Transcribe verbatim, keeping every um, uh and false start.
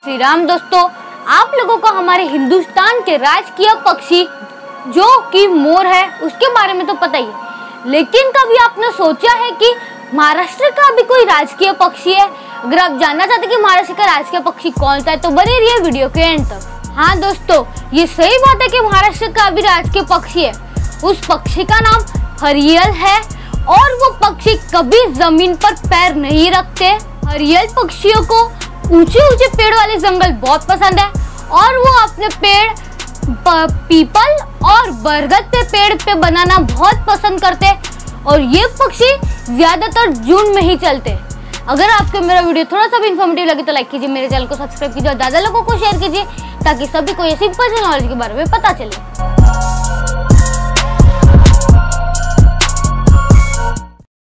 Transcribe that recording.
श्री राम दोस्तों, आप लोगों को हमारे हिंदुस्तान के राजकीय पक्षी जो कि मोर है उसके बारे में तो पता ही है, लेकिन कभी आपने सोचा है कि महाराष्ट्र का भी कोई राजकीय पक्षी है? अगर आप जानना चाहते हैं कि महाराष्ट्र का राजकीय पक्षी कौन सा है तो बने रहिए वीडियो के एंड तक। हाँ दोस्तों, ये सही बात है कि महाराष्ट्र का भी राजकीय पक्षी है। उस पक्षी का नाम हरियल है और वो पक्षी कभी जमीन पर पैर नहीं रखते। हरियल पक्षियों को ऊंचे ऊंचे पेड़ वाले जंगल बहुत पसंद है और वो अपने पेड़ पीपल और बरगद पे पेड़ पे बनाना बहुत पसंद करते हैं और ये पक्षी ज्यादातर जून में ही चलते हैं। अगर आपको मेरा वीडियो थोड़ा सा भी इन्फॉर्मेटिव लगे तो लाइक कीजिए, मेरे चैनल को सब्सक्राइब कीजिए और ज्यादा लोगों को शेयर कीजिए ताकि सभी को ये सिंपल से नॉलेज के बारे में पता चले।